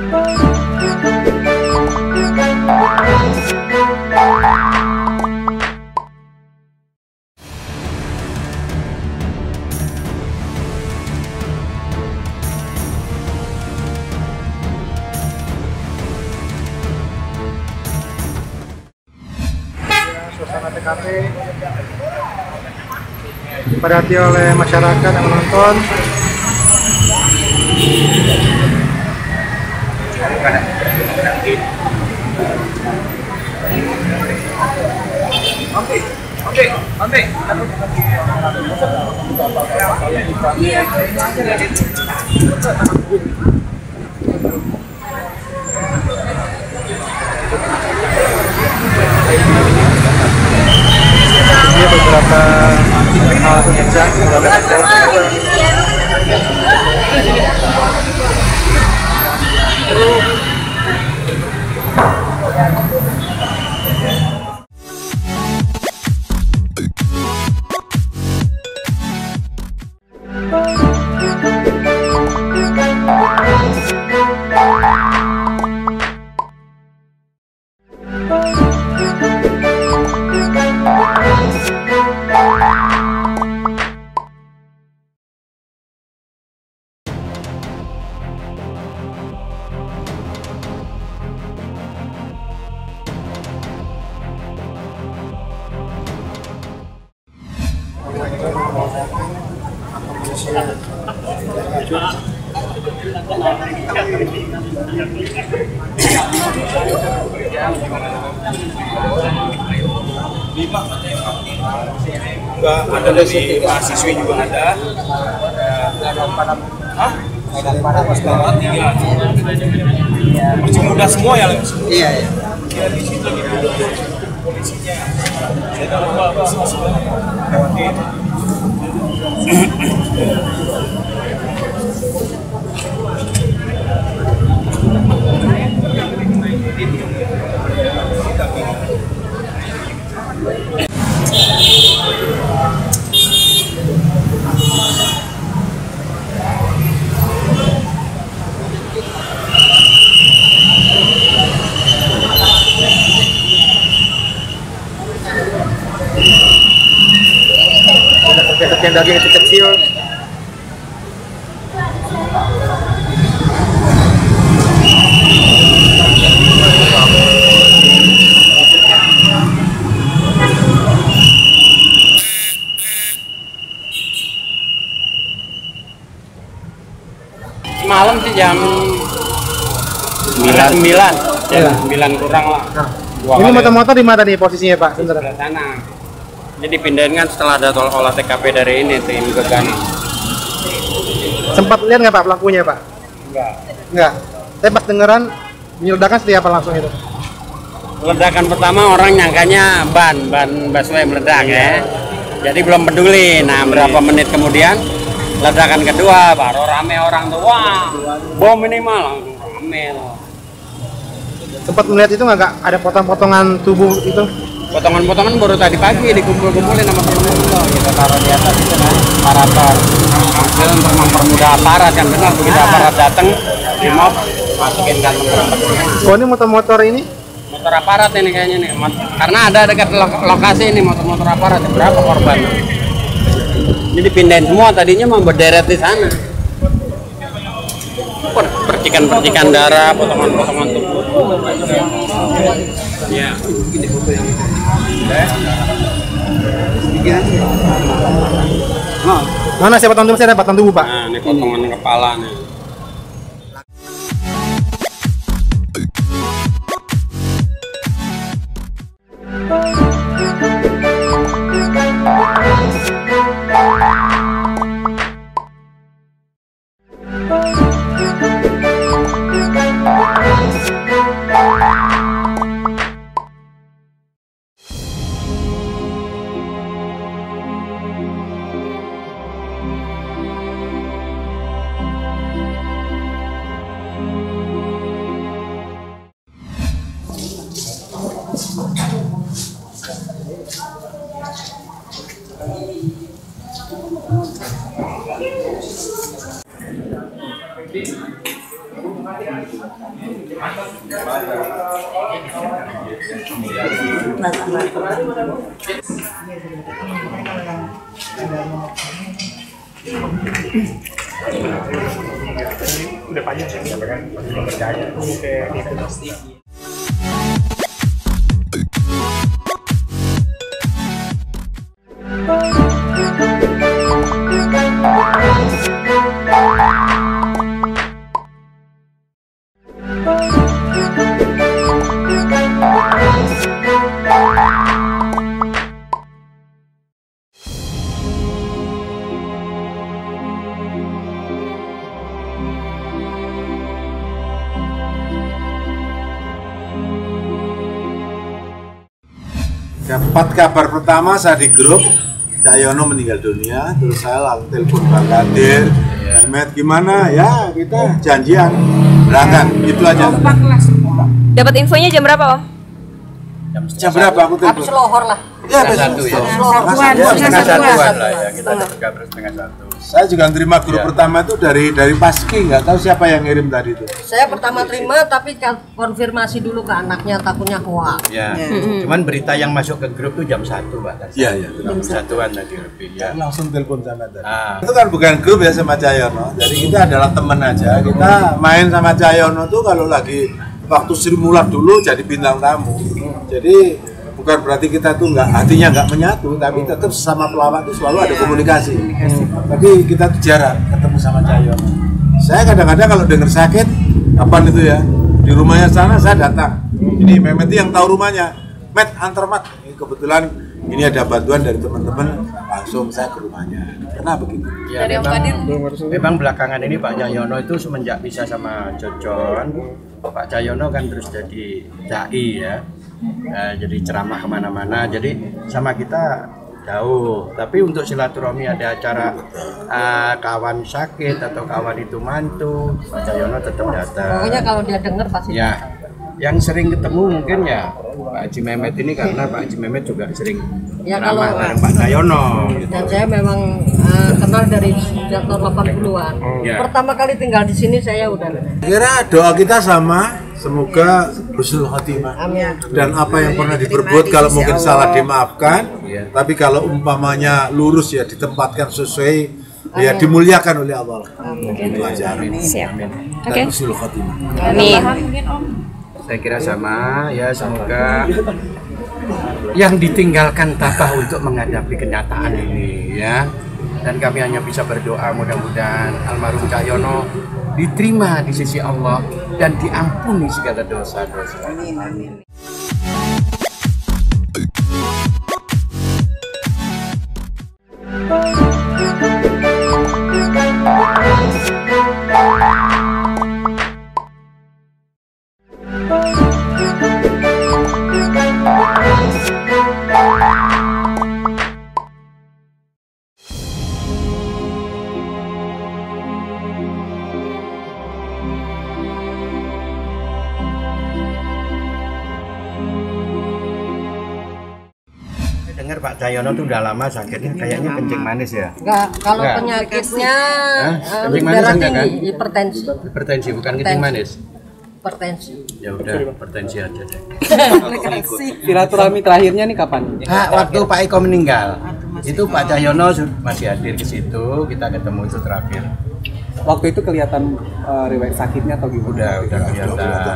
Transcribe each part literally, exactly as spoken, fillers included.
Suasana T K P dipadati oleh masyarakat yang menonton. Oke, oke, oke. Ini beberapa hal pekerja lima enggak ada dari mahasiswi juga ada. Hah? Tiga. Masih muda semua ya? Iya, iya. Ya, di situ lagi duduk polisinya. Saya tahu apa sebenarnya. Yang daging kecil-kecil. Malam sih jam sembilan sembilan ya, sembilan kurang lah. Nah, ini motor-motor di mana nih posisinya Pak? Sebentar. Di sana. Jadi dipindahin kan setelah ada olah T K P dari ini tim Gegana. Sempat lihat nggak Pak pelakunya Pak? Enggak. Enggak. Saya pas dengeran bunyi ledakan seperti apa langsung itu? Ledakan pertama orang nyangkanya ban, ban busway meledak ya. Jadi belum peduli. Nah, berapa menit kemudian ledakan kedua baru rame orang tuh, wah bom ini mah langsung rame loh. Sempat melihat itu nggak ada potong-potongan tubuh itu? Potongan-potongan baru tadi pagi dikumpul-kumpulin sama temen-temen loh, kita taruh di atas itu kan, parator. Maksudnya untuk mempermudah aparat kan, benar begitu aparat datang di mob masukin kantong kantong. Oh ini motor-motor ini? Motor aparat ini kayaknya nih, karena ada dekat lo lokasi ini motor-motor aparat. Berapa korban? Jadi dipindahin semua, tadinya mau berderet di sana. Percikan-percikan darah, potongan-potongan tubuh. Ya. Mana siapa potongan tubuh? Saya ada potongan tubuh Pak. Nah, ini potongan kepala nih. Udah panjang sih, kan? Belum percaya. Oke, gitu. Dapat kabar pertama saya di grup Cak Yono meninggal dunia, terus saya langsung telepon Bang Kadir, Met gimana? Ya kita janjian berangkat, itu aja. Dapat infonya jam berapa, Om? Jam berapa aku telepon? Habis lohor lah. Ya, Setengah satu ya. Satuan, Ya, setengah satuan. satuan lah ya, kita dapat kabar setengah satu. Saya juga terima grup Ya. pertama itu dari dari Paski, nggak tahu siapa yang ngirim tadi itu. Saya pertama terima tapi kan konfirmasi dulu ke anaknya, takutnya hoax. Ya, cuman berita yang masuk ke grup tuh jam satu Pak. Iya iya. Jam satuan tadi lebih ya. Langsung telepon sana tadi. Ah. Itu kan bukan grup ya sama Cak Yono. Jadi kita adalah teman aja. Kita main sama Cak Yono tuh kalau lagi waktu Sri Mulat dulu jadi bintang tamu. Jadi bukan berarti kita tuh nggak hatinya nggak menyatu, tapi tetap sama pelawak itu selalu ada komunikasi. Tapi kita tuh jarang ketemu sama Cak Yono. Saya kadang-kadang kalau dengar sakit, kapan itu ya di rumahnya sana saya datang. Ini Mehmet yang tahu rumahnya. Met antar mat. Ini kebetulan ini ada bantuan dari teman-teman, langsung saya ke rumahnya. Kenapa begitu? Ya, memang, memang belakangan ini Pak Cahyono itu semenjak pisah sama Cocon, Pak Cahyono kan terus jadi dai ya, eh, jadi ceramah kemana-mana. Jadi sama kita jauh. Tapi untuk silaturahmi ada acara eh, kawan sakit atau kawan itu mantu, Pak Cahyono tetap datang. Pokoknya kalau dia dengar pasti Ya, yang sering ketemu mungkin ya Pak Haji Mehmet ini karena Pak Haji Mehmet juga sering Ya, ceramah kalau- bareng Pak Cahyono. Gitu. dan saya memang uh, kenal dari sejak tahun delapan puluhan. Ya. Pertama kali tinggal di sini saya udah. Kira doa kita sama, semoga husnul khotimah. Amin. Dan apa yang pernah diperbuat kalau mungkin salah dimaafkan, Iya. tapi kalau umpamanya lurus ya ditempatkan sesuai, ya dimuliakan oleh Allah. Itu aja. Siap. Dan Oke. husnul khotimah. Amin. Saya kira sama ya, semoga yang ditinggalkan tabah untuk menghadapi kenyataan ini ya. Dan kami hanya bisa berdoa mudah-mudahan almarhum Cahyono diterima di sisi Allah dan diampuni segala dosa-dosa. Dengar Pak Cahyono tuh udah lama sakitnya kayaknya kencing manis ya. Enggak, kalau Enggak. penyakitnya Hah? uh, Kencing manis darah enggak, tinggi, kan? hipertensi. Hipertensi bukan kencing manis. Hipertensi. Ya udah, hipertensi aja deh. Silaturahmi terakhirnya nih kapan? Nah, waktu Pak Eko meninggal, itu Pak Cahyono masih hadir ke situ, kita ketemu itu terakhir. Waktu itu kelihatan uh, riwayat sakitnya atau gimana? Udah, udah kelihatan.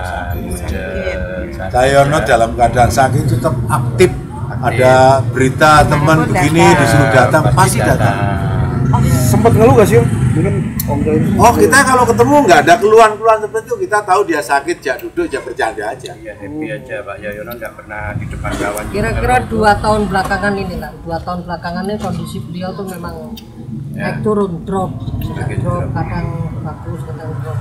Cak Yono dalam keadaan sakit tetap aktif. Ada berita teman begini disuruh datang, pasti datang. Sempat ngeluh gak sih Om? Mungkin Om Jai. Oh kita kalau ketemu nggak ada keluhan-keluhan seperti itu, kita tahu dia sakit, jak duduk, jak bercanda aja. Ya happy aja Pak Cahyono, nggak pernah di depan kawan. Kira-kira dua tahun belakangan ini lah, dua tahun belakangan ini kondisi beliau tuh memang Ya. naik turun, drop, Sedikit drop, drop. kadang bagus, kadang drop.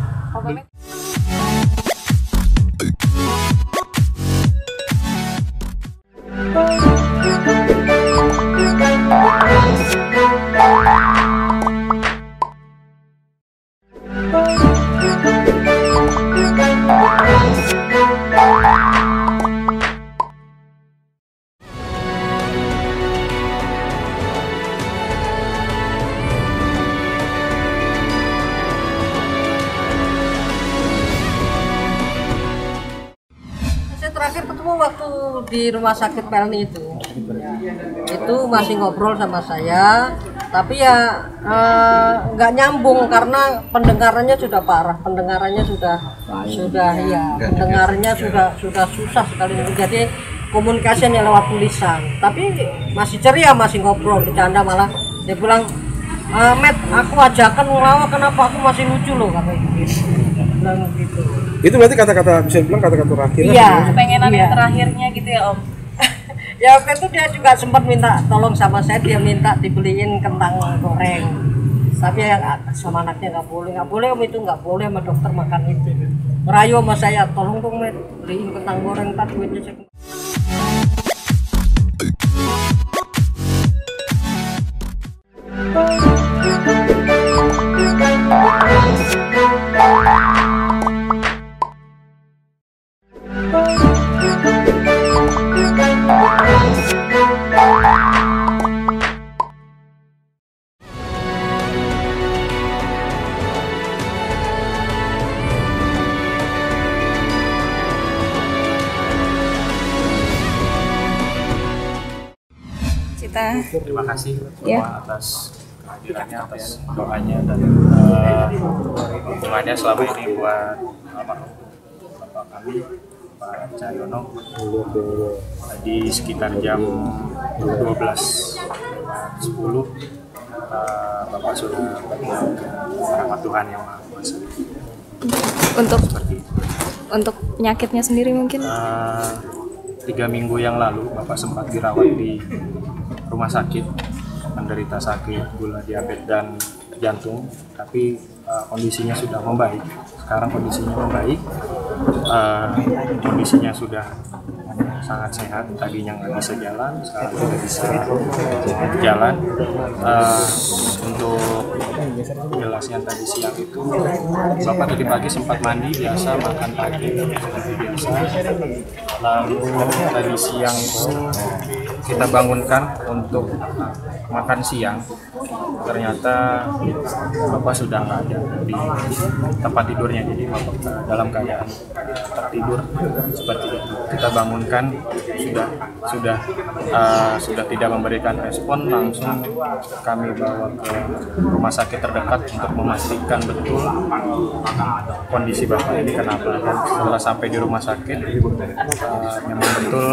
terakhir ketemu waktu di rumah sakit Pelni itu. Ya, itu masih ngobrol sama saya, tapi ya nggak eh, nyambung karena pendengarannya sudah parah, pendengarannya sudah sudah ya, pendengarannya sudah sudah susah sekali. Jadi komunikasinya lewat tulisan, tapi masih ceria, masih ngobrol, bercanda, malah dia bilang, e, Met, aku ajakan ngelawak, kenapa aku masih lucu loh, kata gitu. Bilang gitu. Itu berarti kata-kata, bisa bilang kata-kata terakhir. Iya, Pengenan iya. yang terakhirnya gitu ya Om. Ya waktu itu dia juga sempat minta tolong sama saya, dia minta dibeliin kentang goreng. Tapi ya sama anaknya nggak boleh, nggak boleh Om, itu nggak boleh sama dokter makan itu. Ngerayu sama saya, tolong dong Met, beliin kentang goreng, tak duitnya saya. Terima kasih Ya. semua atas kehadirannya, atas doanya dan uh, dukungannya selama ini buat almarhum bapak kami, Pak Cahyono. Di sekitar jam dua belas sepuluh uh, Bapak sudah berdoa ke rahmat Tuhan Yang Maha Kuasa. Untuk Seperti itu. untuk penyakitnya sendiri mungkin Uh, tiga minggu yang lalu Bapak sempat dirawat di rumah sakit, menderita sakit gula, diabetes dan jantung, tapi uh, kondisinya sudah membaik. Sekarang kondisinya membaik, uh, kondisinya sudah sangat sehat. Tadinya nggak bisa jalan, sekarang sudah bisa jalan. Uh, untuk jelasnya tadi siang itu, Bapak tadi pagi sempat mandi biasa, makan pagi seperti biasa. Lalu tadi siang itu kita bangunkan untuk makan siang. Ternyata Bapak sudah nggak ada di tempat tidurnya, jadi Bapak dalam keadaan tertidur seperti itu. Kita bangunkan, sudah sudah uh, sudah tidak memberikan respon, langsung kami bawa ke rumah sakit terdekat untuk memastikan betul kondisi Bapak ini kenapa. Dan setelah sampai di rumah sakit, uh, memang betul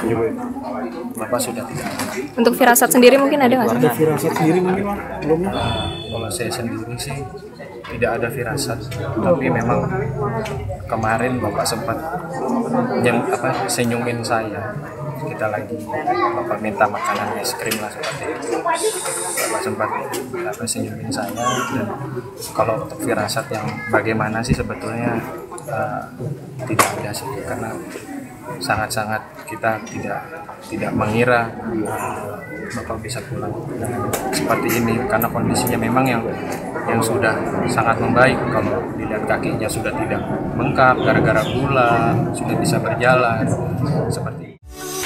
Bapak sudah tidak ada. untuk firasat sendiri mungkin ada nggak sih? Ada firasat sendiri mungkin Pak? Belum? Kalau saya sendiri sih tidak ada firasat, tapi memang kemarin Bapak sempat yang apa senyumin saya. Kita lagi Bapak minta makanan es krim lah seperti itu. Bapak sempat apa senyumin saya, dan kalau untuk firasat yang bagaimana sih sebetulnya uh, tidak ada sih, karena sangat-sangat kita tidak tidak mengira uh, Bapak bisa pulang dengan seperti ini, karena kondisinya memang yang yang sudah sangat membaik. Kalau dilihat kakinya sudah tidak bengkak gara-gara gula, sudah bisa berjalan seperti ini.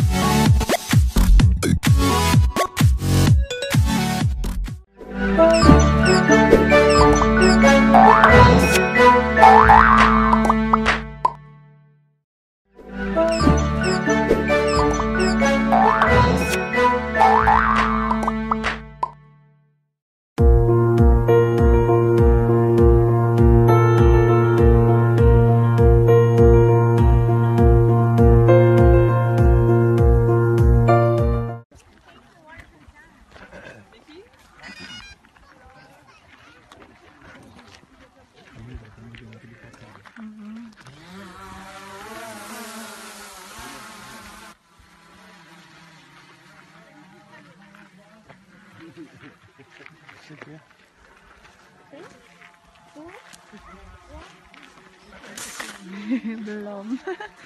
Belum.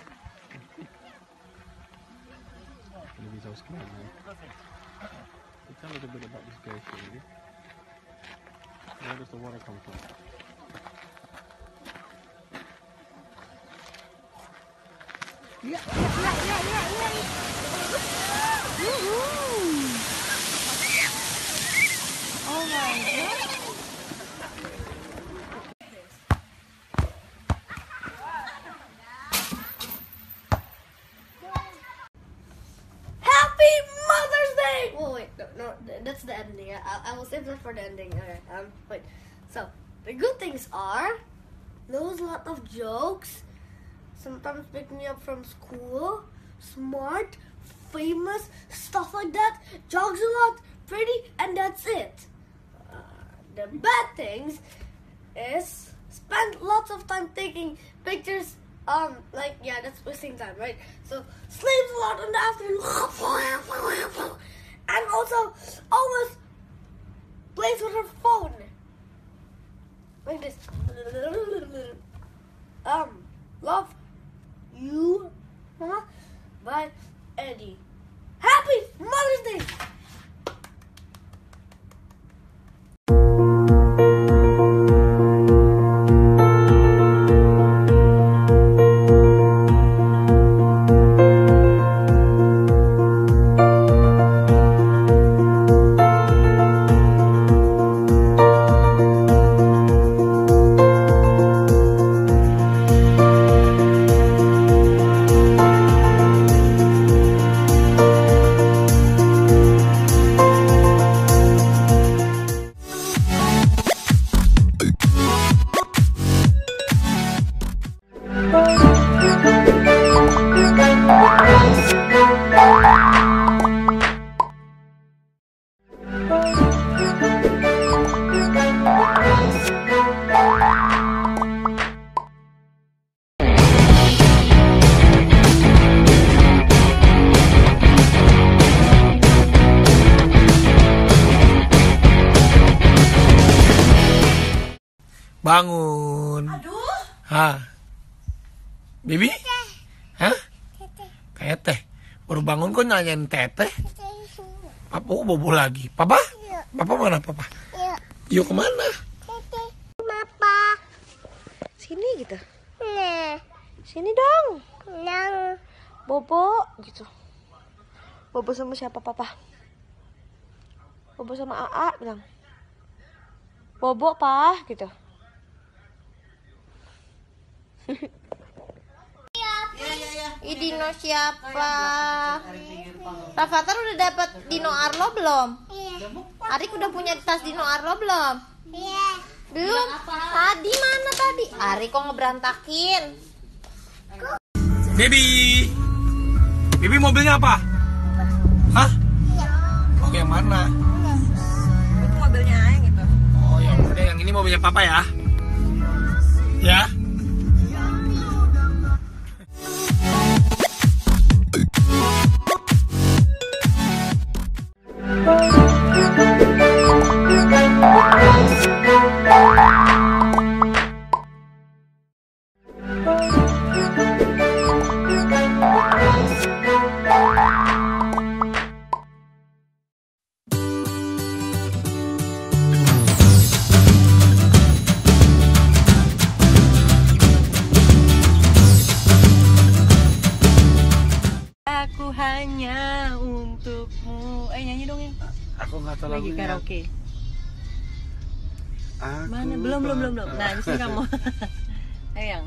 Tell a little bit about this glacier, maybe. Where does the water come from? Oh my god. that's the ending. I, I will save that for the ending. Alright, um, wait. So, the good things are, knows a lot of jokes, sometimes pick me up from school, smart, famous, stuff like that, jogs a lot, pretty, and that's it. Uh, the bad things is, spend lots of time taking pictures. Um, like, yeah, that's wasting time, right? So, sleeps a lot in the afternoon. And also, always plays with her phone. Like this. Um, love you, Mama, by Eddie. Happy Mother's Day! Bangun. Aduh. Hah? Bibi? Hah? Teteh. Baru bangun kok nanyain teteh? Papa oh, bobo lagi. Papa? Papa mana papa? Yuk kemana? Papa. Sini gitu. Nah. Sini dong. Nah. Bobo gitu. Bobo sama siapa papa? Bobo sama A A bilang. Bobo pa gitu. Ih, dino siapa? Rafathar udah dapat dino Arlo belum? Iya. Arik udah punya tas dino Arlo belum? Iya. Belum? Tadi mana tadi? Arik kok ngeberantakin? Bibi. Bibi mobilnya apa? Hah? Oh, yang mana? Itu mobilnya Aeng gitu. Oh, yang udah yang ini mobilnya papa ya? Ya? Aku hanya untukmu. Eh nyanyi dong ya. Aku nggak tahu Lagi lagunya. karaoke. Aku Mana? Belum belum belum belum. Nah, di sini kamu. Ayo yang.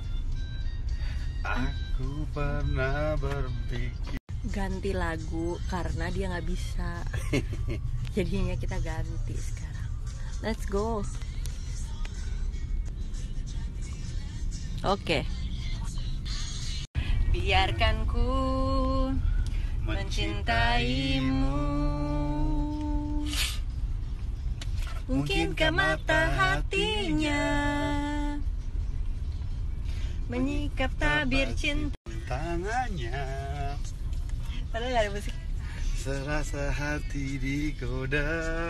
Aku pernah berpikir. Ganti lagu karena dia nggak bisa. Jadinya kita ganti sekarang. Let's go. Oke. Biarkan ku mencintaimu. Mungkinkah mata hatinya menyikap tabir cinta Tangannya padahal gak ada musik. Serasa hati digoda.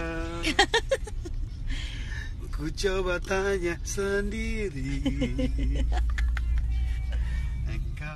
Ku coba tanya sendiri. Engkau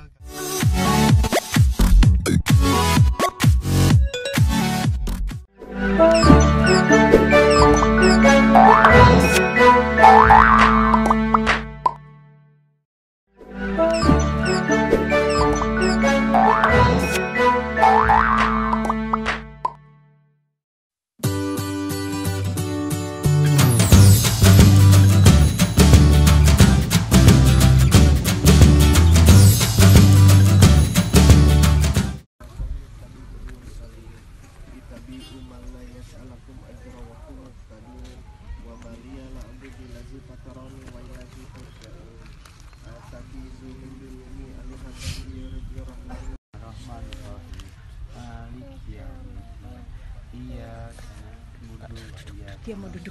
Dia mau duduk.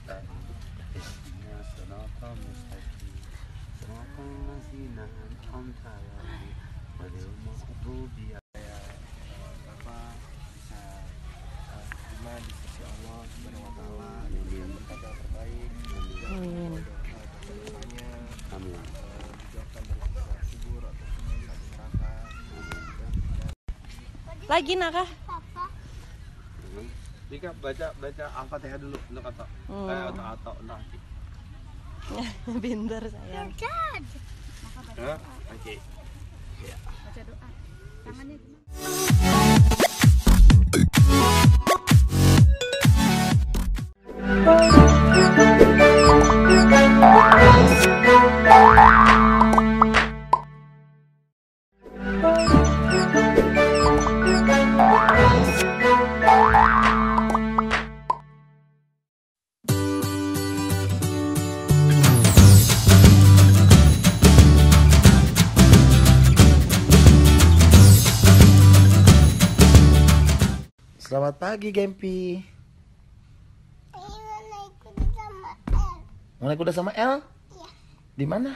Amin. Lagi nakah? Jika baca baca Al-Fatihah dulu untuk atau Hmm. eh, atau atau nanti. Pinter sayang. Ya, oke. Ya. Baca doa. Tangannya Selamat pagi, Gempi. Mau naik kuda sama El? Iya. Di mana?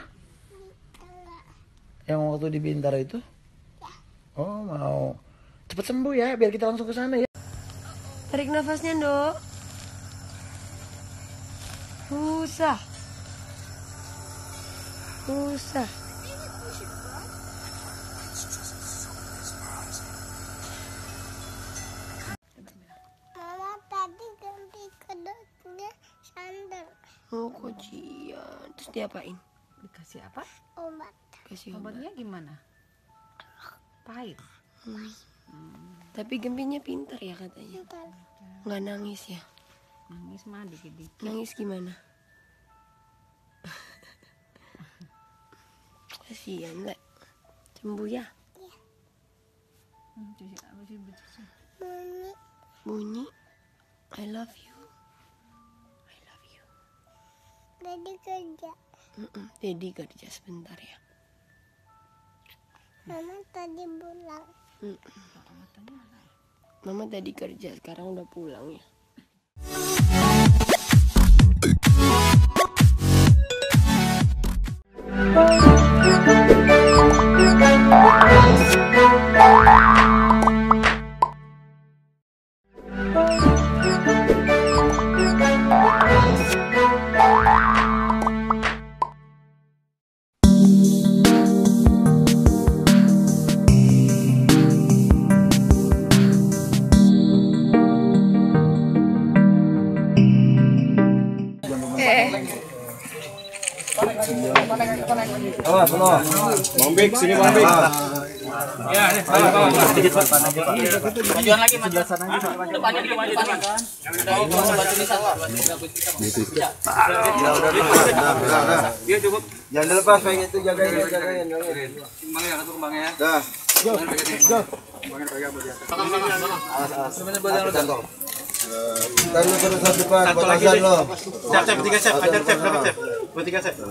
Yang waktu di Bintaro itu? Ya. Oh, mau cepet sembuh ya, biar kita langsung ke sana ya. tarik nafasnya, Ndok. Usah. Usah. Mama tadi ganti kedoknya sandal. Oh, kucian. Terus diapain? Dikasih apa? Obat. Kasih obat. Obatnya gimana? Pahit. Hmm. Tapi Gempinya pintar ya katanya. Nggak nangis ya? Nangis mah dikit-dikit. Nangis gimana? Kasihan nggak? Sembuh ya? Hmm, cuci apa sih becuci? Bunyi. Bunyi. I love you. I love you. Tadi kerja. Mm-mm. Dedi kerja sebentar ya. Mama tadi pulang. Mm-mm. Mama tadi kerja, sekarang udah pulang ya. Oh, belum. Bang Bik, sini Bang Bik. Ya, nih, bawah, bawah. Sedikit, Pak. Majuan lagi, maju. Depannya dikit, maju depan. Ya, udah, udah. Iya, cukup. Jangan dilepas, pengen itu jagain, jagain, jagain. Kembangnya, satu kembangnya ya. Dah. Go. Go. Kembangnya pegang buat jatuh. Awas, awas. Sebenarnya buat yang lu. Ntar lu terus di depan, batasan lo. Siap, siap, tiga siap, ajar siap, berapa siap? Buat tiga siap.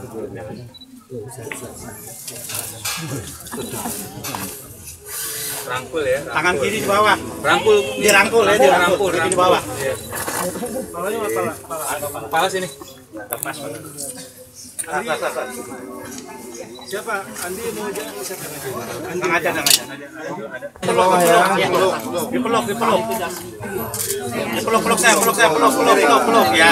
Rangkul ya. Tangan kiri di bawah. Rangkul, dirangkul ya, dirangkul, di bawah. Kepalanya kepala, kepala. Kepala sini. Lepas. Atas, atas. Siapa? Andi mau aja siapa? Andi aja, aja. Di bawah ya. Dipeluk, dipeluk. Dipeluk, peluk saya, peluk saya, peluk, peluk, peluk, peluk. Ya.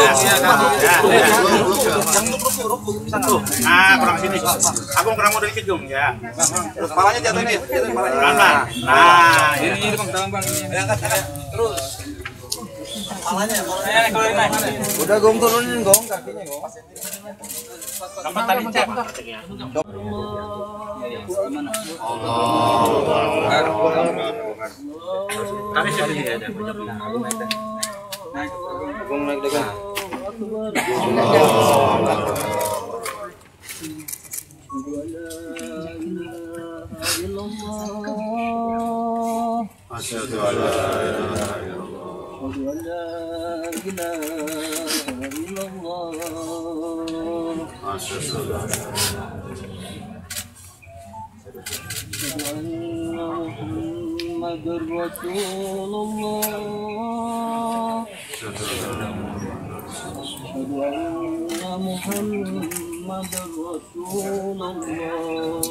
Satu. Nah, kurang sini. Agung kurang modal dikit, Jung. Ya. Terus kepalanya jatuh nih. Pelan-pelan. Nah, ini ini Bang, tolong Bang. Angkat, terus. Kepalanya, kepalanya. Udah Gong turunin Gong, kakinya Gong. Dapat tadi cek. Kami sini aja. Gong naik dekat. Asyhadu an la ilaha illallah. Asyhadu an la ilaha illallah. Muhammadur Rasulullah. Asyhadu anna Muhammadur Rasulullah.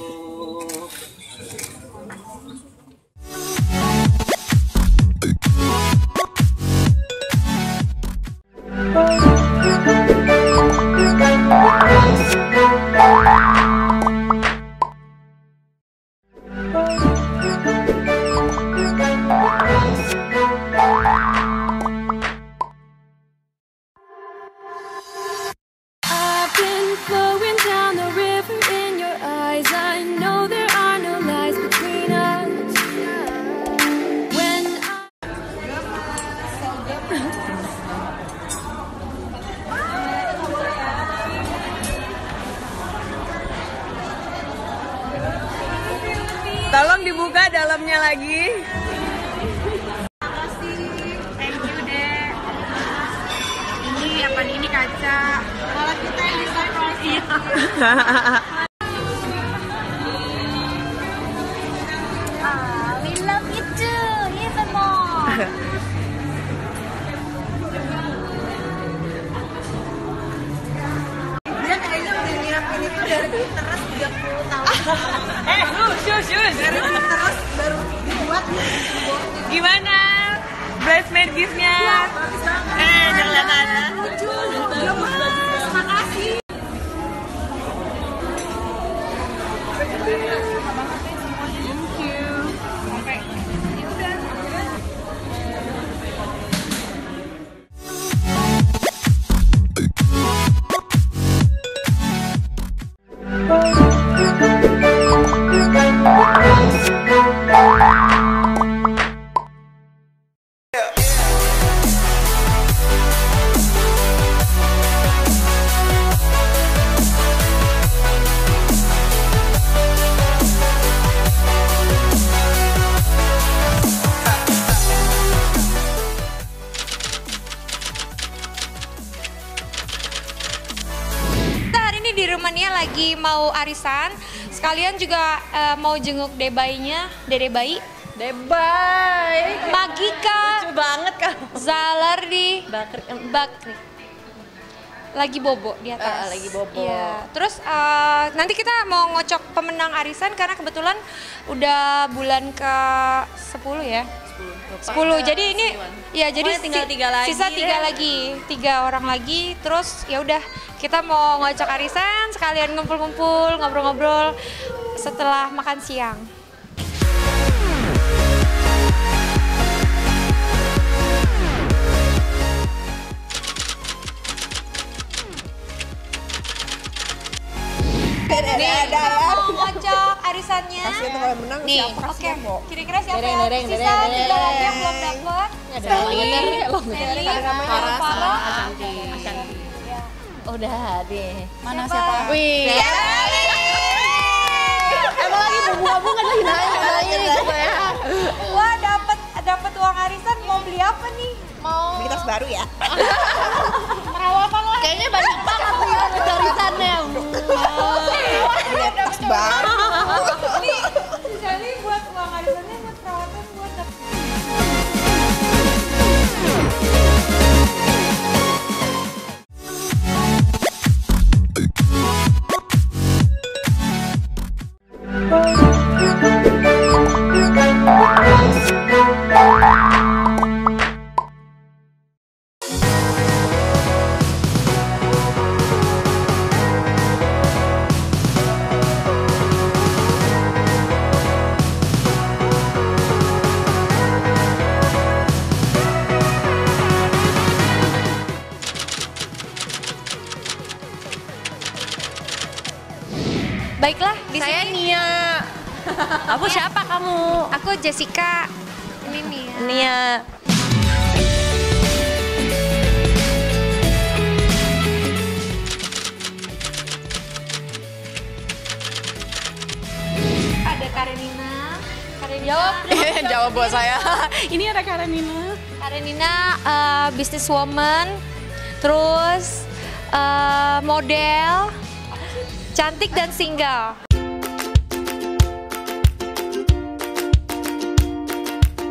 I've been flowing down the river in your eyes. I know there are no lies between us. When I... Tolong dibuka dalamnya lagi. Thank you, Dek. Ini apa nih? Ini kaca. Malah kita yang desain kalau iya. Ah, we love you too, even more. Dia kayaknya udah nyiapin itu dari Pinterest tiga puluh tahun. Eh, shus, shus, shus. Dari Pinterest baru dibuat. Gimana? Bridesmaid gift-nya? Eh, jangan lucu. Terima kasih. Thank you. Di rumahnya lagi mau arisan, sekalian juga uh, mau jenguk debaynya, dede bayi. Debay. Magika. Lucu banget kan. Zalardi. Bakri. Bakri. Lagi bobo di atas. Uh, lagi bobo. Iya. Terus uh, nanti kita mau ngocok pemenang arisan karena kebetulan udah bulan ke sepuluh ya. sepuluh. Jadi ini ya jadi tinggal si, tiga lagi. Sisa tiga ya. lagi, tiga orang lagi. Terus ya udah kita mau ngocok arisan sekalian ngumpul-ngumpul, ngobrol-ngobrol setelah makan siang. Nih, kita mau ngocok arisannya. Nih, oke. Kira-kira siapa Dereng, yang dereng, sisa? dereng, Tiga dereng. lagi yang belum dapet. Meli, Meli, Farah, Farah, Ashanti. Udah deh. Mana siapa? Wih. Emang lagi bunga-bunga lagi naik, naik. Wah, dapat dapat uang arisan, mau beli apa nih? Mau Beli tas baru ya? perawatan lah. Kayaknya banyak banget nih arisannya. Beli tas baru. Nih, jadi buat uang arisannya buat perawatan buat dapet. Baiklah, di Saya sini. Nia. Aku siapa kamu? Aku Jessica. Ini Nia. Nia. Ada Karenina. Karenina. Jawab. Jawab buat saya. Ini ada Karenina. Karenina uh, businesswoman, terus uh, model, cantik dan single.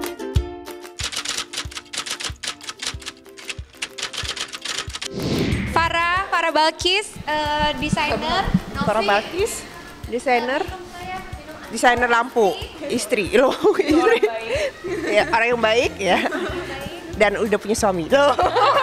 Sarah Balkis, eh, desainer. Sarah Balkis, desainer. Desainer lampu, istri loh, istri. Ya, orang yang baik ya. Dan udah punya suami loh.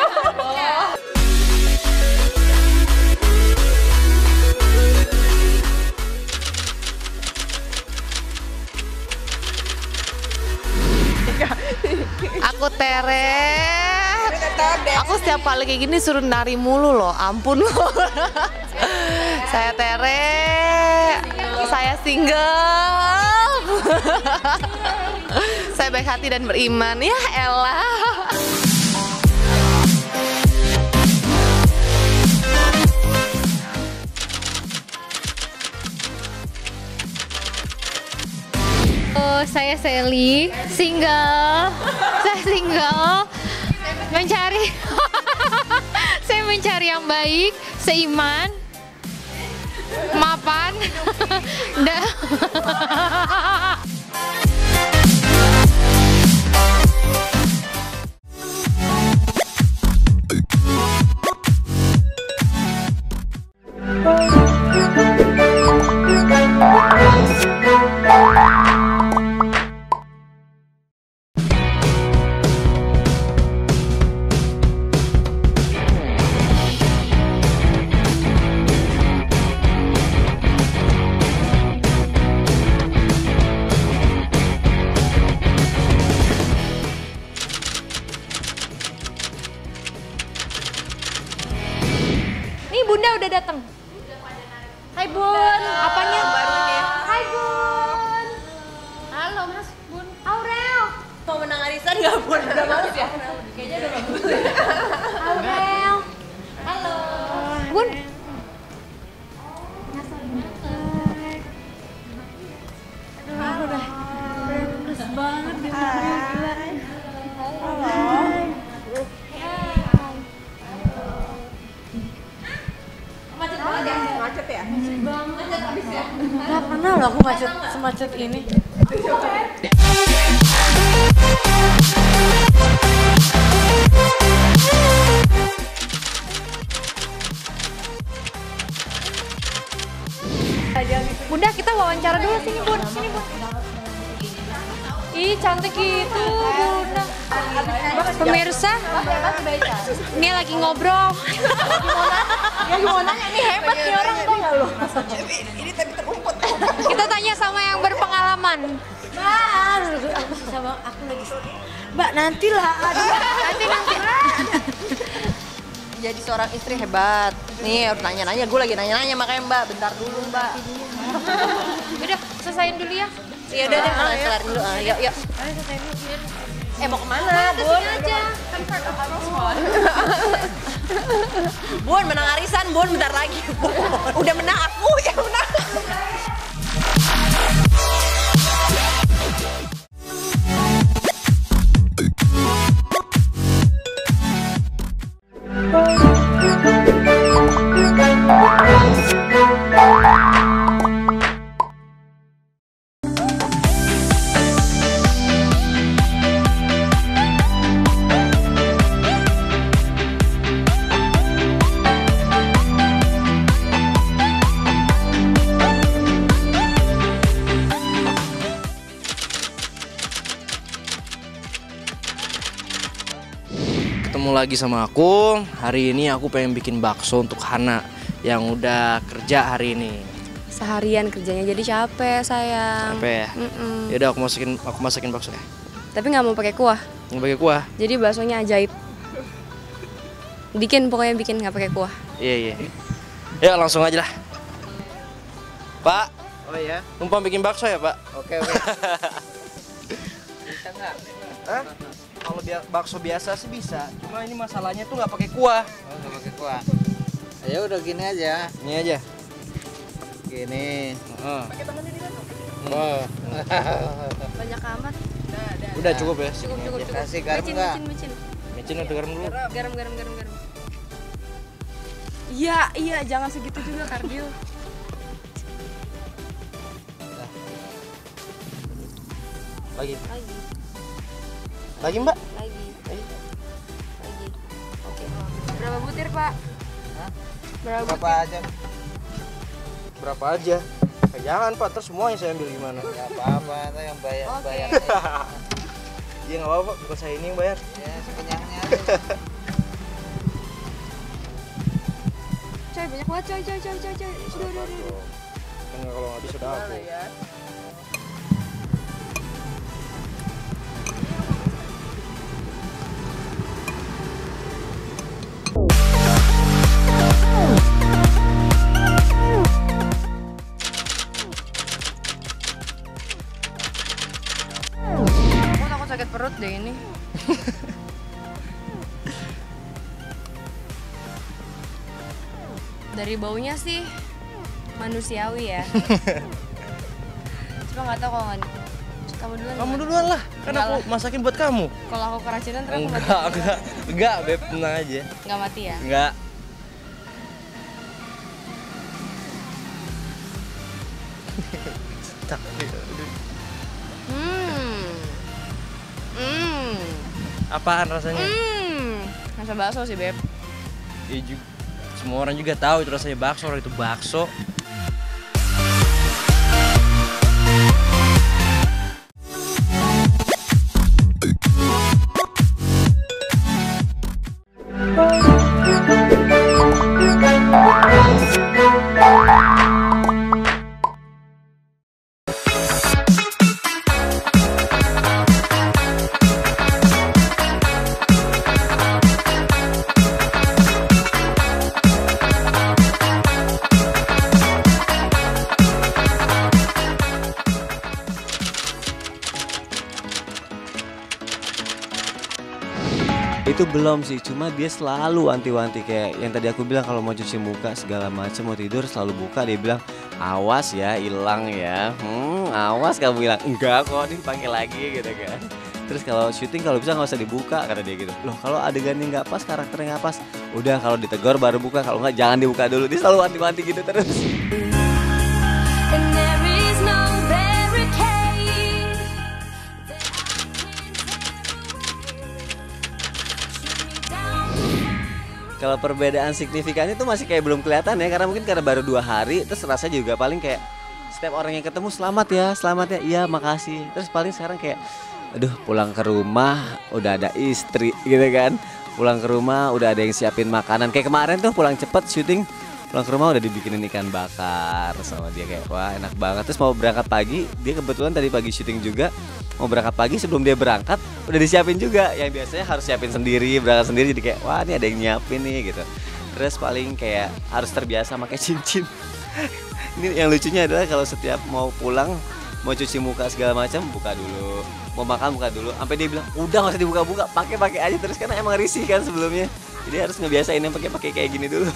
Aku Tere. Aku setiap kali kayak gini suruh nari mulu loh, ampun loh. Saya Tere, saya single. Saya baik hati dan beriman, ya elah. Oh, saya Sally, single. Saya single. Mencari saya mencari yang baik, seiman, mapan. Dan Bunda udah datang. Hai Bun, apanya? Barunya. Hai Bun. halo Mas Bun. Aurel. Mau menang arisan nggak Bun? Udah males ya? Kayaknya udah bagus. Aurel. Halo. Bun. Aduh, udah gemes banget deh. Macet banget ya? Macet ya? Macet banget. Macet abis ya? Gak pernah loh aku macet semacet ini. Bunda, kita wawancara dulu sini Bun. Sini Bun. Ih, cantik gitu Bunda. Pemirsa, ini lagi ngobrol. Ya gimana ini hebat nih orang tau nggak lo? Ini tapi terumput. Kita tanya sama yang berpengalaman. Mbak, aku sama aku lagi. Mbak, nantilah. Nanti nanti. Jadi seorang istri hebat. Nih harus nanya-nanya. Gue lagi nanya-nanya makanya Mbak. Bentar dulu Mbak. Udah, selesain dulu ya. Iya udah deh, nah, kelar dulu. Ah, yuk yuk. Ayo selesain dulu. Eh mau kemana Bun? aja. Bun menang arisan Bun bentar lagi. Bun. Udah menang aku ya menang. Ketemu lagi sama aku. Hari ini aku pengen bikin bakso untuk Hana yang udah kerja hari ini. Seharian kerjanya jadi capek sayang. Capek ya? Mm-mm. Yaudah aku masakin aku masakin bakso ya. Tapi nggak mau pakai kuah. Nggak pakai kuah? Jadi baksonya ajaib. Bikin pokoknya bikin nggak pakai kuah. Iya iya. Ya langsung aja lah. Pak. Oh iya. Numpang bikin bakso ya Pak? Oke oke. Bisa nggak? Hah? Kalau bi bakso biasa sih bisa, cuma ini masalahnya tuh nggak pakai kuah. Oh nggak pakai kuah. Ya udah gini aja. Ini aja. Gini. Uh. Pakai tangan ini kan? Oh. Banyak amat. Udah cukup ya. Cukup cukup cukup. Kasih garam micin, nggak? micin micin. Micin udah garam dulu. Garam garam garam garam. Iya iya jangan segitu juga Kardio. Lagi. Lagi. Lagi Mbak? Lagi. Lagi. Lagi. Oke. Berapa butir Pak? Hah? Berapa? Berapa aja? Berapa aja? Eh, jangan Pak, terus semuanya saya ambil gimana? Ya apa-apa, itu yang bayar Oke. bayar. Iya nggak apa-apa, bukan saya ini yang bayar. Ya sekenyangnya aja. Coy, banyak banget coy, coy, coy, coy, coy. Sudah, udah, udah. Kan kalau habis sudah aku. Aku takut sakit perut deh ini. Dari baunya sih manusiawi ya. Cuma nggak tahu kalau nggak. Kamu duluan. Kamu gimana? duluan lah, kan Enggak aku lah. masakin buat kamu. Kalau aku keracunan terus aku mati. Enggak, enggak, enggak, Beb, tenang aja. Nggak mati ya? Enggak. Hmm. Hmm. Apaan rasanya? Hmm. Rasa bakso sih, Beb. Ya juga, semua orang juga tahu itu rasanya bakso, orang itu bakso. Itu belum sih, cuma dia selalu wanti-wanti kayak yang tadi aku bilang kalau mau cuci muka segala macam mau tidur selalu buka, dia bilang awas ya hilang ya, hmm awas kamu bilang enggak kok dipakai lagi gitu kan. Terus kalau syuting kalau bisa nggak usah dibuka kata dia gitu. Loh kalau adegannya nggak pas, karakternya nggak pas, udah kalau ditegur baru buka, kalau nggak jangan dibuka dulu. Dia selalu wanti-wanti gitu terus. And there is no barricade. Kalau perbedaan signifikannya itu masih kayak belum kelihatan ya, karena mungkin karena baru dua hari. Terus rasanya juga paling kayak setiap orang yang ketemu selamat ya, selamat ya, iya makasih. Terus paling sekarang kayak, aduh pulang ke rumah udah ada istri gitu kan, pulang ke rumah udah ada yang siapin makanan. Kayak kemarin tuh pulang cepet syuting, pulang ke rumah udah dibikinin ikan bakar sama dia, kayak wah enak banget. Terus mau berangkat pagi, dia kebetulan tadi pagi syuting juga, mau berangkat pagi sebelum dia berangkat udah disiapin juga, yang biasanya harus siapin sendiri, berangkat sendiri, jadi kayak wah ini ada yang nyiapin nih gitu. Terus paling kayak harus terbiasa pakai cincin. Ini yang lucunya adalah kalau setiap mau pulang mau cuci muka segala macam buka dulu, mau makan buka dulu, sampai dia bilang udah nggak usah dibuka-buka, pakai-pakai aja terus, karena emang risih kan sebelumnya. Jadi harus ngebiasain yang pakai-pakai kayak gini dulu.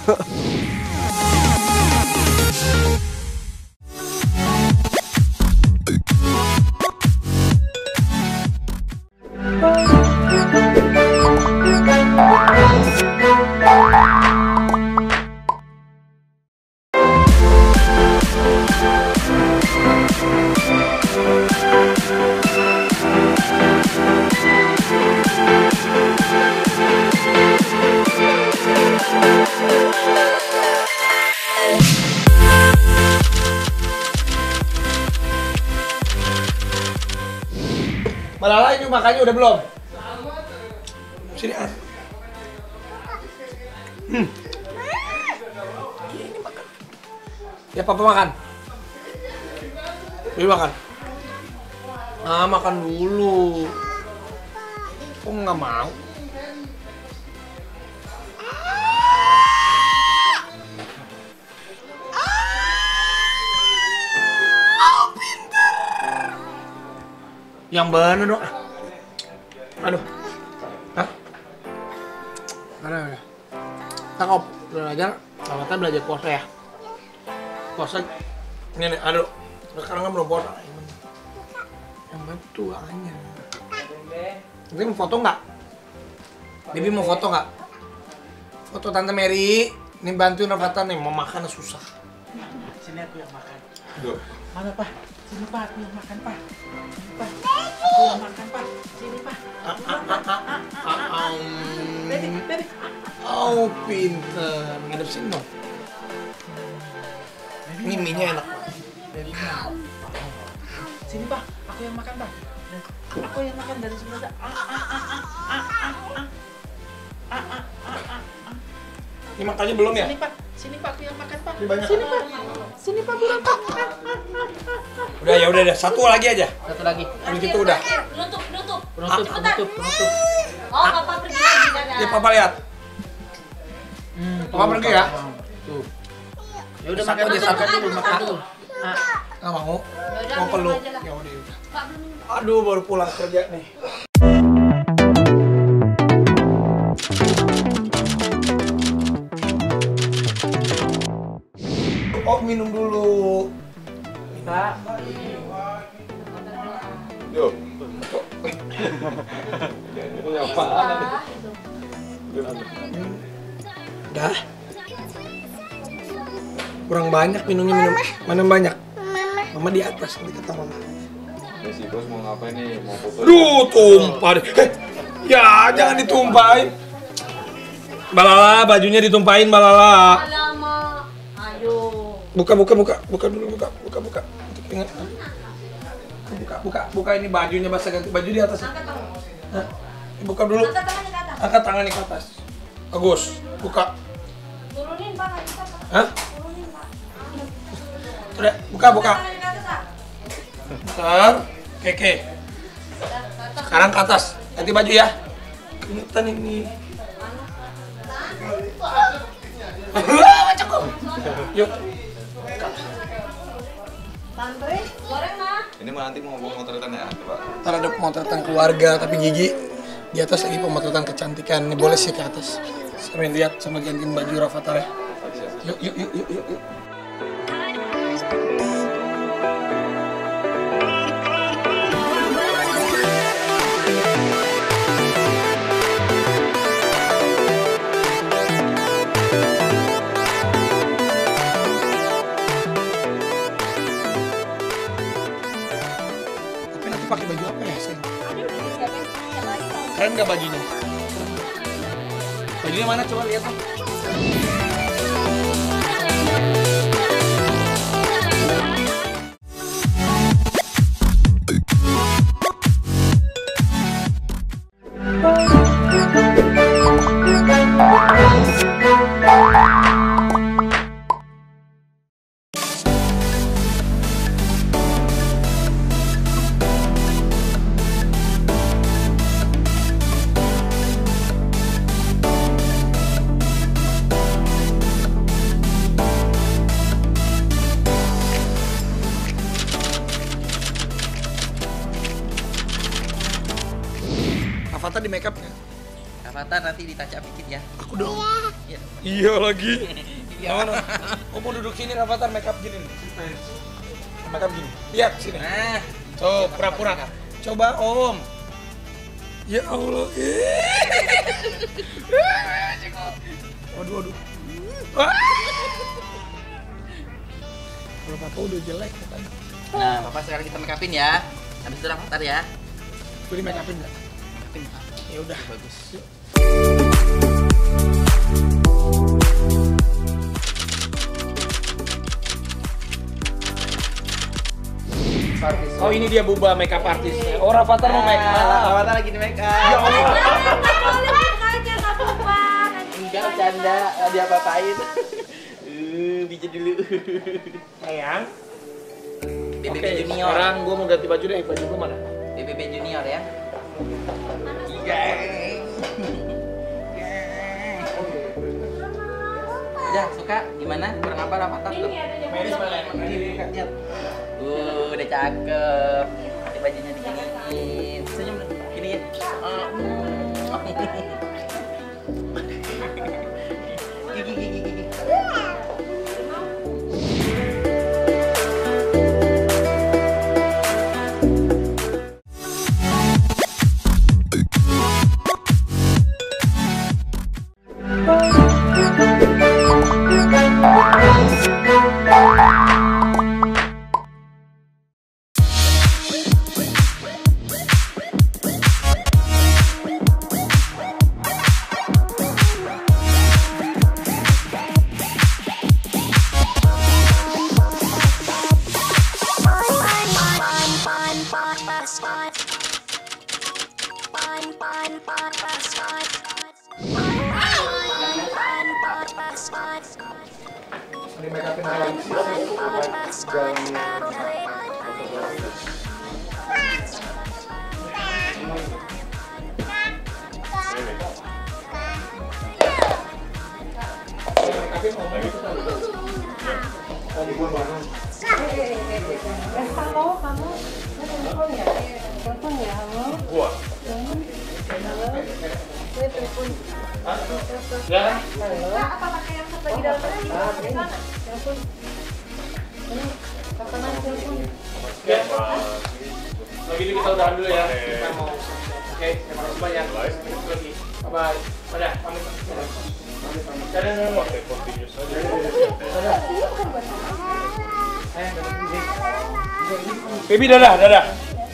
Malala ini makannya udah belum? Sini ah. Hmm. Ya papa makan. Bibi makan. Ah makan dulu. Kok nggak mau? Yang bener dong. Aduh. Hah? Mana ya? Tangkap. Belajar. Kita belajar puasa ya. Puasa. Ini nih. Aduh. Sekarang kan belum puasa. Yang betul aja. Bibi mau foto nggak? Bibi mau foto nggak? Foto Tante Mary. Nih bantuin Rafathar nih. Mau makan susah. Sini aku yang makan. Duh. Mana Pak? Sini Pak, aku yang makan Pak. Sini Pak. Aku yang makan Pak. Sini Pak. Oh, pinter. Nginep sini dong. mie-nya enak. Sini Pak, aku yang makan Pak. Aku yang makan dari sebelah. Ah, ah, ah, ah, ah, ah, ah. Ah, ah, ah, ah, ah. Ini makannya belum ya? Sini Pak, sini Pak, aku yang makan Pak. Sini Pak, sini Pak, bukan Pak. Udah ya udah deh, satu lagi aja. Satu lagi. Habis itu udah. Penutup, penutup. Penutup, penutup, penutup. Oh, Papa pergi lagi dadah. Ya Papa lihat. Hmm, Papa pergi ya. Tuh. Ya udah makan aja, makan dulu, makan dulu. Nggak mau? Mau peluk? Ya udah. Aduh, baru pulang kerja nih. Oh, minum dulu. Kita. Yuk. Ini apaan? Udah. Kurang banyak minumnya, minum. Mana banyak? Mama di atas, nanti kata Mama. Ya si bos mau ngapain nih? Mau foto? Duh, tumpah deh. Eh, ya, jangan ditumpahin. Balala, bajunya ditumpahin, Balala. Alamak. Ayo. Buka, buka, buka. Buka dulu, buka. Buka, buka. Untuk ingat. Buka, buka. Buka ini bajunya, basah ganti baju di atas. Nah, buka dulu. Angkat tangannya ke atas. Angkat tangannya ke atas. Bagus. Buka. Turunin Pak, nggak bisa Pak. Hah? Turunin Pak. Udah, buka, buka. Bentar. Oke, sekarang ke atas. Ganti baju ya. Keringetan ini. Yuk. Santuy, goreng Nah. Ini mah nanti mau pemotretan ya, coba. Ntar ada pemotretan keluarga, tapi Gigi di atas lagi pemotretan kecantikan. Ini boleh sih ke atas. Sambil lihat sama gantiin baju Rafathar ya. Yuk, yuk, yuk, yuk, yuk. Tapi nanti pakai baju apa ya, Sen? Keren nggak bajunya? Bajunya mana? Coba lihat dong. Rafathar di make up ya? Rafathar nanti ditacap dikit ya. Aku dong. Iya. Iya lagi. Iya. Mana? Oh, mau duduk sini Rafathar make up gini nih. Make up gini. Lihat sini. Nah. Tuh, pura-pura. Coba Om. Ya Allah. Waduh, waduh. Kalau Papa udah jelek katanya. Nah, Papa sekarang kita make upin ya. Habis itu Rafathar ya. Gue di make upin nggak? Ya udah, bagus. Oh, ini dia Buba make up artisnya. Oh, Rafathar mau make up. Rafathar lagi di make up. Ya Allah. Enggak bercanda, dia apa-apain. Uh, bijak dulu. Sayang. B B B Oke, Junior. sekarang gue mau ganti baju deh. Baju gue mana? B B B Junior ya. Udah, suka? Gimana? Kurang apa Rafathar tuh? Meris mana? Lihat. Uh, udah cakep. Nanti bajunya diginiin. Senyum gini ya. Gigi gigi gigi. Kamu, kamu, telepon ya, telepon ya, kamu. Gua. Saya telepon. Ya. Apa pakai yang lagi dalam lagi? Telepon. Ini kapan telepon? Ya. Kalau gitu kita udahan dulu ya. Kita mau. Oke, terima kasih banyak. Lagi. Bye bye. Dadah, pamit. Pamit, pamit. Dadah, dadah. Dadah. Baby dadah, dadah.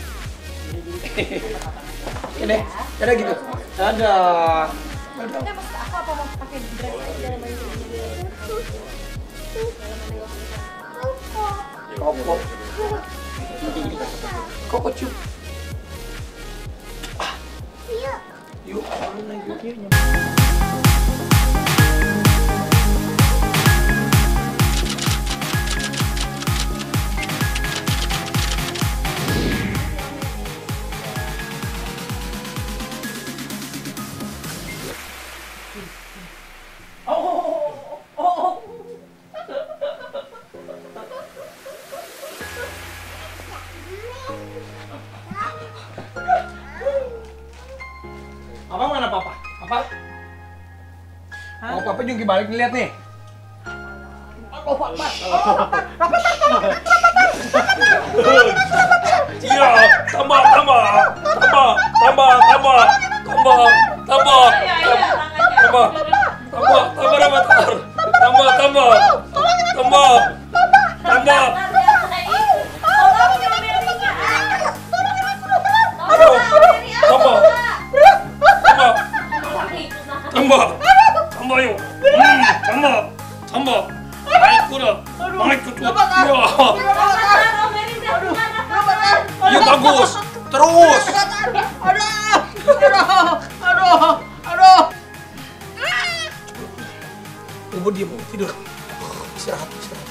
Ini, dadah gitu. Dadah. Udah maksud aku apa mau pakai dress aja dalam baju ini? Kopo. Kopo cup. Yuk. Yuk. Apa mana papa? Apa? Oh, papa jungki balik lihat nih. Oh, papa. Iya, tambah, tambah, tambah, tambah, tambah, tambah, tambah, tambah, tambah, tambah, tambah, tambah, tambah, tambah, tambah. Aduh, tambah. tambah tambah yuk hmm, tambah tambah naik kuda naik ke tuh ya ya bagus terus Aduh, aduh, aduh, aduh. Ibu diam tidur istirahat istirahat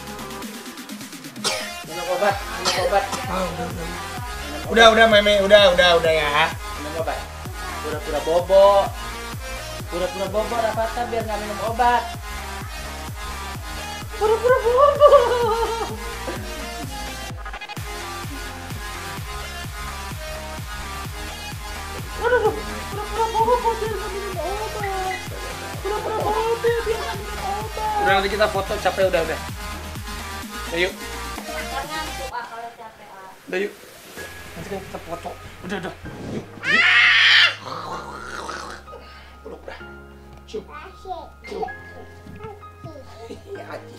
Minum obat, minum obat. ah, udah, udah. udah udah meme udah udah udah ya Minum obat. Pura-pura bobo. Pura-pura bobo Rafathar biar nggak minum obat. Pura-pura bobo. Aduh, pura-pura bobo biar nggak minum obat. Pura-pura bobo biar nggak minum obat. udah nanti kita foto capek udah udah ayo udah yuk nanti kan kita foto udah udah yuk yuk peluk dah cium cium iya Aji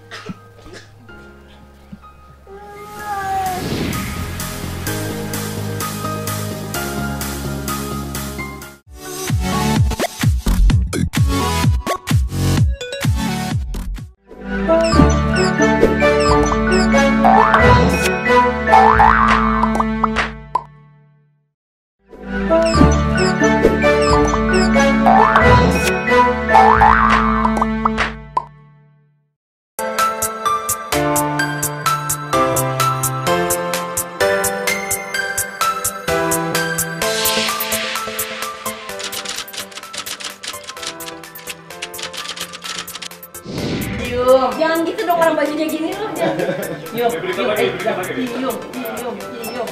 Jangan gitu dong, orang bajunya gini loh. Jangan. Yuk, yuk, eh, yuk, yuk, yuk.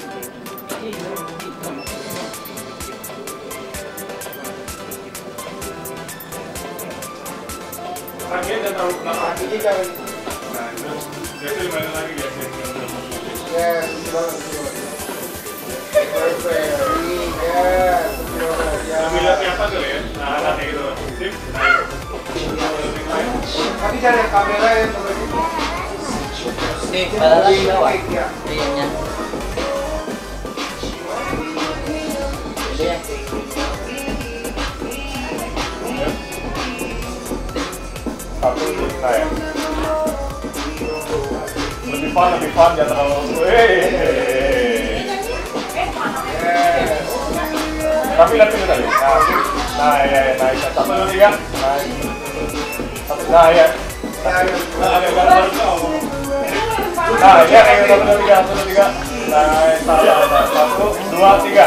Kakinya jangan terlalu belakang. Kakinya jangan. Nah, itu biasa dimainin lagi ya. Yes, perfect. Yes, lebih lihat ke atas kali ya. Nah, nah kayak gitu. Sip. Tapi cari kamera yang seperti itu. Nih, pada lagi bawah. Iya. Iya. Satu kita ya. Lebih fun, lebih fun, jangan terlalu. Weh. Tapi lihat sini tadi. Nah, nah ya, ya, naik. Satu, dua, tiga. Naik. Satu, nah ya. Nah, agak gagal. Nah, ya, kayak satu, dua, tiga, satu, dua, tiga. Naik, salah. Satu, dua, tiga.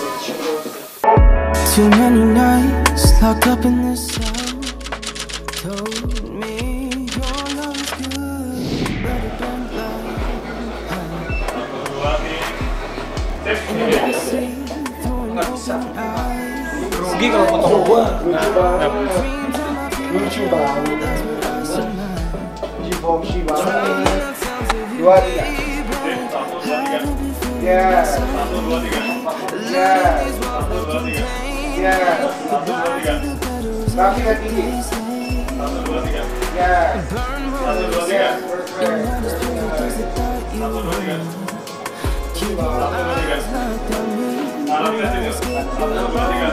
Too many nights locked up in this cell told me your love is good, but it don't lie. Rugi kalau potong gua. Lucu banget. Dua tiga. Yes. Satu dua tiga. Yes. Satu dua tiga. Yes. Satu dua tiga. Kaki ke tinggi. Satu dua tiga. Yes. Satu dua tiga. Satu dua tiga. Satu dua tiga. Salam ke sini. Satu dua tiga.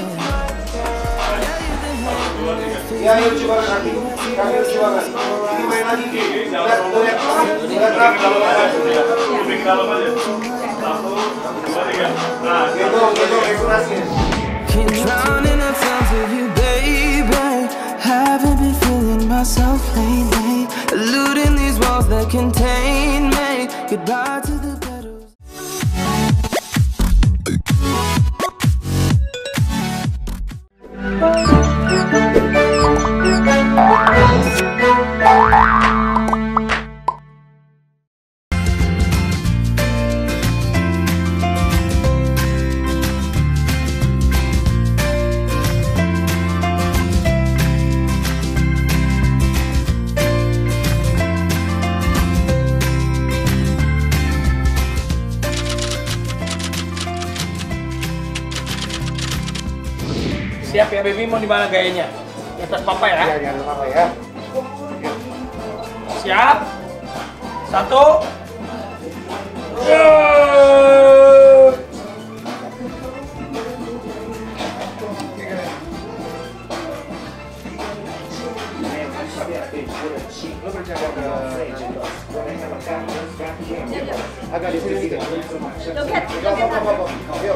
Ya, yuk coba kaki. Kaki harus coba kan. Ini main lagi. Lihat, lihat. Lihat dalam aja. Lebih dalam aja. Satu, dua, tiga. Nah, gendong, gendong, eksplorasi. Can't drown in the sounds of you, baby. Haven't been feeling myself lately. Eluding these walls that contain me. Goodbye to the better. Siap ya baby, mau di mana gayanya? Di atas papa ya? Iya, di atas papa ya. Siap. Satu. Agak di sini dikit. Joget, joget. Ayo.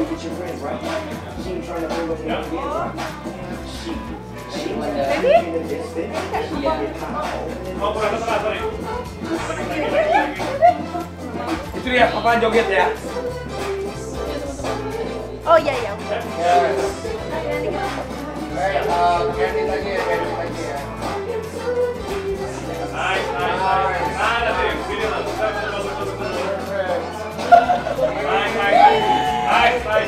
Itu ya, papa joget ya. Oh iya iya. Ganti lagi ya, ganti lagi ya. Nice, nice, nice. Nah, nanti video nanti. Nice, nice, nice, nice.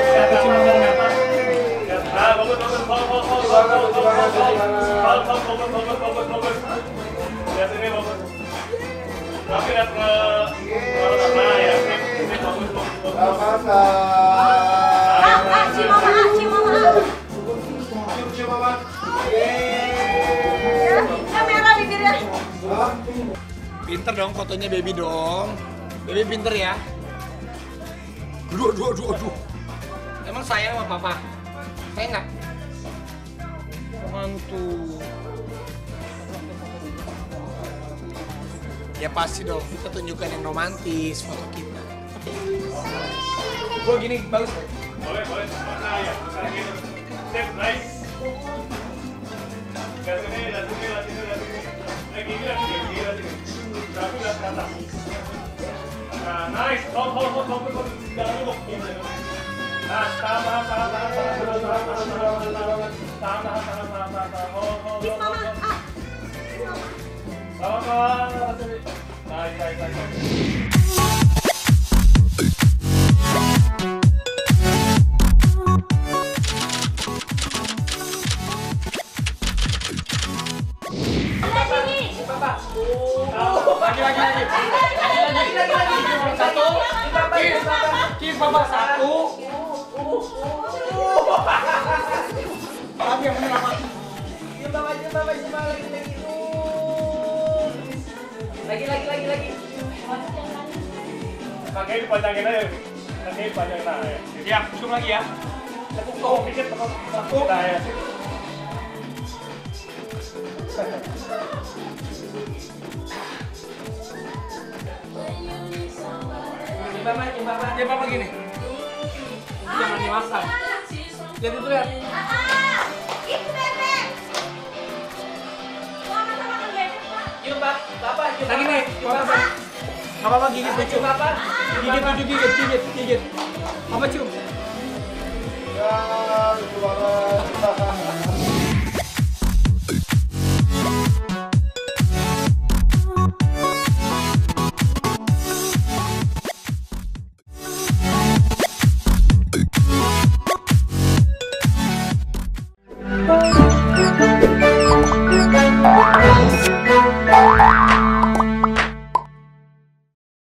Nah, bagus, bagus, bagus, bagus, bagus, bagus, bagus, bagus, bagus, bagus, bagus, bagus. Lihat sini bagus. Tapi lihat ke nah ya, ini bagus, bagus, bagus. Ah, ah, cium mama, ah, cium mama. Cium, cium mama. Ya, kamera bibirnya. Pinter dong fotonya baby dong. Baby pinter ya. Aduh, aduh, aduh, aduh. Emang sayang sama papa? Saya enggak? Mantu. Ya pasti dong, kita tunjukkan yang romantis foto kita. Gua gini bagus. Boleh, boleh. Nah ya, misalnya gitu. Step, nice. Lihat sini, lihat sini, lihat sini, lihat sini. Lagi gini, lagi gini, lihat sini. Tapi lihat ke atas. Nah, nice. Hold, hold, hold, hold, hold. Jangan dulu. Nah, tahan, tahan, tahan, tahan, tahan, tahan, tahan, tahan, tahan, tahan, tahan, tahan, tahan, hold, hold, hold, hold, hold. Tahan, tahan, tahan. Nice, nice, nice. Lagi, lagi, lagi. Lagi, lagi, lagi. Satu. Kiss, kiss papa satu. Tapi yang bener apa? Cium papa, cium papa, cium papa lagi, lagi. Lagi, lagi, lagi, lagi. Kakinya dipanjangin aja. Kakinya dipanjangin aja. Siap, cium lagi ya. Tepuk tepuk dikit, tepuk tepuk. Nah ya. Cium papa, cium papa, cium papa gini. Jangan dimakan. Lihat itu lihat. Itu bebek. Mama sama makan bebek, Pak. Yuk, Pak. Papa, yuk. Lagi nih, Papa. Nggak apa-apa gigit lucu. Gigit lucu, gigit, gigit, gigit. Papa cium.